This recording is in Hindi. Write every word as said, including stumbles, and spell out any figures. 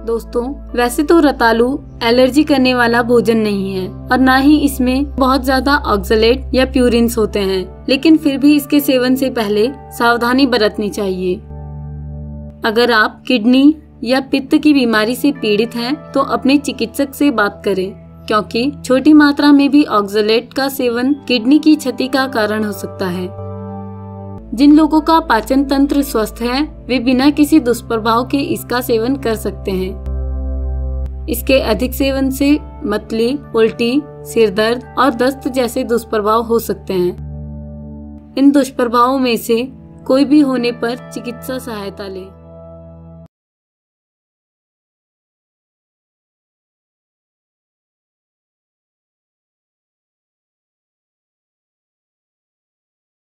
दोस्तों, वैसे तो रतालू एलर्जी करने वाला भोजन नहीं है और ना ही इसमें बहुत ज्यादा ऑक्सलेट या प्यूरिन्स होते हैं, लेकिन फिर भी इसके सेवन से पहले सावधानी बरतनी चाहिए। अगर आप किडनी या पित्त की बीमारी से पीड़ित हैं, तो अपने चिकित्सक से बात करें, क्योंकि छोटी मात्रा में भी ऑक्सलेट का सेवन किडनी की क्षति का कारण हो सकता है। जिन लोगों का पाचन तंत्र स्वस्थ है, वे बिना किसी दुष्प्रभाव के इसका सेवन कर सकते हैं। इसके अधिक सेवन से मतली, उल्टी, सिर दर्द और दस्त जैसे दुष्प्रभाव हो सकते हैं। इन दुष्प्रभावों में से कोई भी होने पर चिकित्सा सहायता लें।